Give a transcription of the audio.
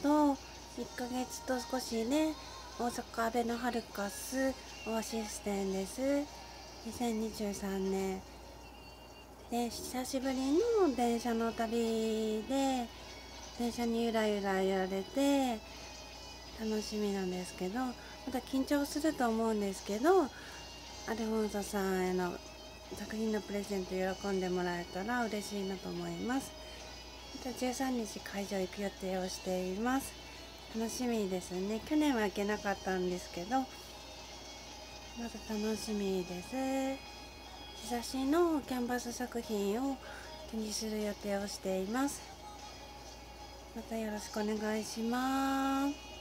と1ヶ月と少しね、大阪アベノハルカスオアシス店です。2023年で久しぶりの電車の旅で、電車にゆらゆら揺られて楽しみなんですけど、また緊張すると思うんですけど、アルフォンソさんへの作品のプレゼント喜んでもらえたら嬉しいなと思います。また13日会場行く予定をしています。楽しみですね。去年は行けなかったんですけど、また楽しみです。日差しのキャンバス作品を展示する予定をしています。またよろしくお願いします。